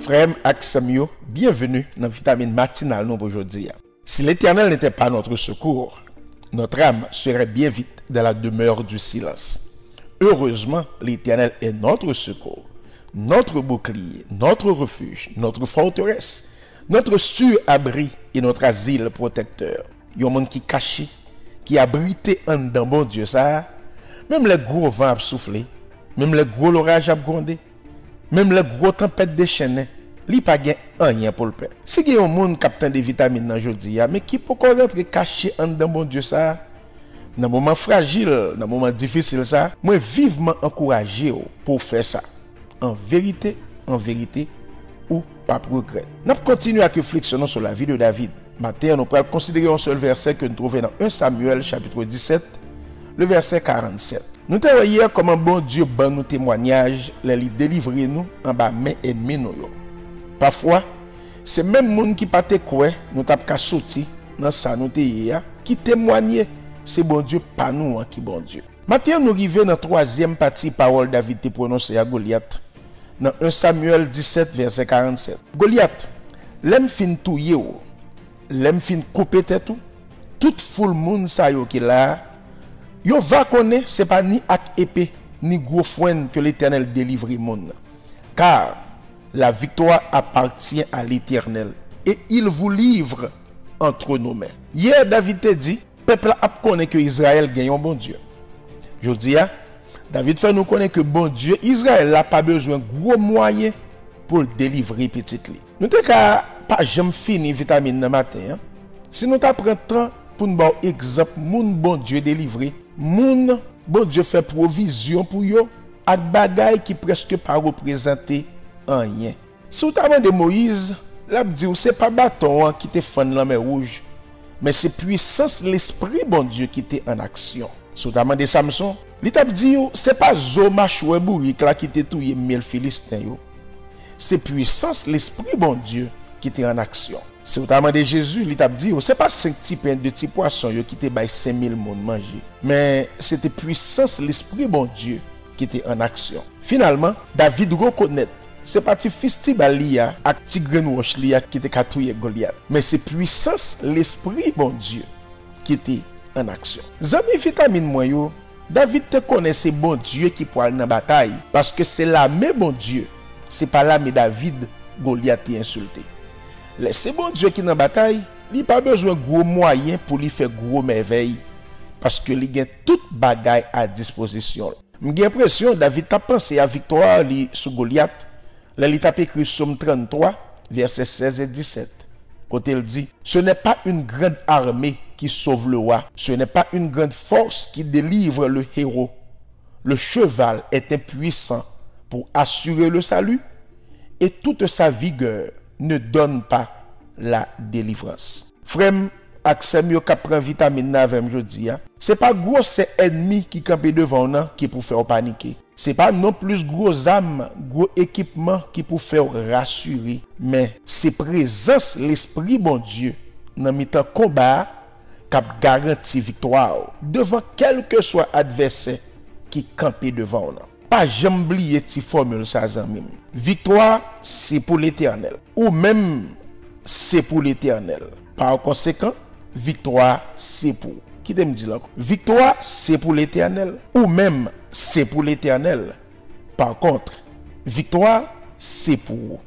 Frère Aksamio, bienvenue dans la vitamine matinale nous aujourd'hui. Si l'Éternel n'était pas notre secours, notre âme serait bien vite dans la demeure du silence. Heureusement, l'Éternel est notre secours, notre bouclier, notre refuge, notre forteresse, notre sûr abri et notre asile protecteur. Il y a un monde qui caché, qui abrité en dedans, bon Dieu, ça. Même les gros vents à souffler, même les gros orages à gronder, même les gros tempêtes déchaînées, il n'y a pas rien pour le faire. Si il y a un monde qui a des vitamines aujourd'hui, mais qui peut rentrer caché en dedans, bon Dieu, ça, dans un moment fragile, dans un moment difficile, ça, moi vivement encouragé pour faire ça. En vérité, ou pas progrès. Nous continuons à réfléchir sur la vie de David. Matin, nous allons considérer un seul verset que nous trouvons dans 1 Samuel chapitre 17, le verset 47. Nous avons hier comment bon Dieu ban nous témoignage, les délivrer nous en bas main ennemi nous. Parfois, c'est même monde qui pas te quoi, nous t'a qu'à sortir dans ça nous hier qui témoigne, c'est bon Dieu pas nous qui bon Dieu. Matin, nous arrivons dans la troisième partie parole David te prononcé à Goliath. Dans 1 Samuel 17 verset 47. Goliath, l'aime fin touyer, l'aime fin couper tête toute foule monde ça yo qui là. Yo va connaître c'est pas ni ak épée ni gros foin que l'Éternel délivre monde. Car la victoire appartient à l'Éternel et il vous livre entre nos mains. Hier David te dit, peuple a connaît que Israël gagne un bon Dieu. Je dis David fait nous connaître que bon Dieu Israël n'a pas besoin de gros moyens pour le délivrer petit li. Nous te ka pas jamais fini vitamine dans matin. Si nous t'apprend temps pour nous donner exemple moun bon Dieu délivré, moun bon Dieu fait provision pour yo ak bagay qui presque pas représenter rien. Si vous demandez Moïse, l'a dit c'est pas bâton qui te fend la mer rouge, mais c'est puissance l'esprit bon Dieu qui était en action. Si vous demandez Samson, il t'a dit c'est pas Zoma choué bourrique là qui te touye 1000 philistins yo. C'est puissance l'esprit bon Dieu qui était en action. Si vous demandez Jésus, il t'a dit c'est pas 5 petits pains de petits poissons yo qui te bail 5000 monde manger, mais c'était puissance l'esprit bon Dieu qui était en action. Finalement, David reconnaît c'est pas petit festival liya ak ti grain roche liya qui te katouye Goliath, mais c'est puissance l'esprit bon Dieu qui était en action. Zami vitamine moi yo, David te connaissait bon Dieu qui pour aller dans bataille parce que c'est l'armée bon Dieu. C'est pas l'armée David Goliath est insulté. C'est bon Dieu qui dans bataille, il pas besoin de gros moyens pour lui faire gros merveilles parce que il a toute bagaille à disposition. J'ai l'impression David a pensé à victoire sur Goliath. Là il a écrit Psaume 33 versets 16 et 17. Quand il dit ce n'est pas une grande armée qui sauve le roi, ce n'est pas une grande force qui délivre le héros. Le cheval est impuissant pour assurer le salut et toute sa vigueur ne donne pas la délivrance. Frère Aksamio qui prend vitamine avec jodi a, c'est pas gros c'est ennemi qui campe devant nous qui pour faire paniquer. C'est pas non plus gros âmes, gros équipement qui pour faire rassurer, mais c'est présence l'esprit bon Dieu dans mi-temps combat qui garantit victoire devant quel que soit adversaire qui campe devant nous. Pas jamais oublier cette formule ça zanmi. Victoire c'est pour l'Éternel ou même c'est pour l'Éternel. Par conséquent, victoire c'est pour qui te me dit là? Victoire c'est pour l'Éternel ou même c'est pour l'Éternel. Par contre, victoire c'est pour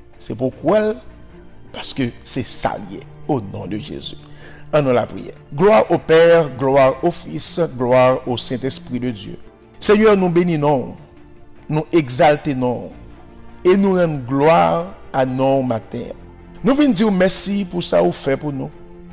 quoi? Parce que c'est ça lié au nom de Jésus. En la prière. Gloire au Père, gloire au Fils, gloire au Saint-Esprit de Dieu. Seigneur, nous bénissons, nous exaltons et nous rendons gloire à nos matins. Nous venons dire merci pour ça vous fait pour nous.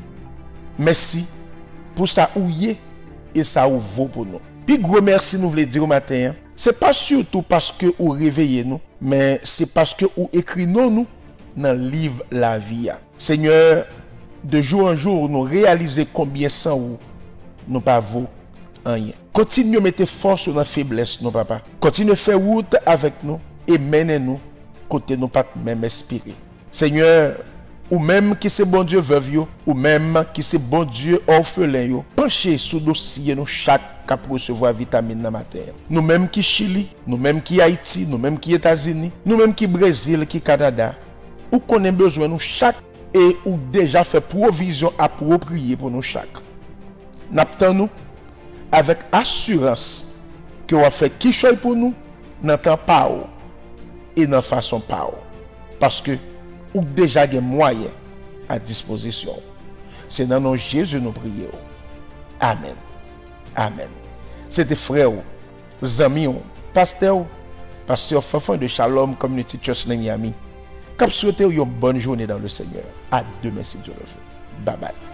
Merci pour ça ou y est et ça ou vaut pour nous. Puis gros merci nous voulons dire au matin, c'est pas surtout parce que vous réveillez nous, mais c'est parce que vous écrivez nous dans le livre la vie. Seigneur, de jour en jour nous réaliser combien sans vous nous pas vaut rien. Continue à mettre force dans la faiblesse nous papa. Continue à faire route avec nous et menez nous côté nous pas même inspirer. Seigneur, ou même qui c'est bon Dieu veuve yo, ou même qui c'est bon Dieu orphelin yo, penchez sous dossier nous chaque cap recevoir vitamine dans matin. Nous même qui Chili, nous même qui Haïti, nous même qui États-Unis, nous même qui Brésil, qui Canada, ou qu'on a besoin nous chaque et ou déjà fait provision appropriée pour nous chaque. N'attend nous avec assurance que on va faire qui choix pour nous dans temps pas et dans façon pas parce que ou déjà des moyens à disposition. C'est dans nos Jésus nous prions. Amen. Amen. C'était frère, amis, pasteur Fafan de Shalom Community Church Miami. Cap souhaiter une bonne journée dans le Seigneur. À demain si Dieu le veut. Bye bye.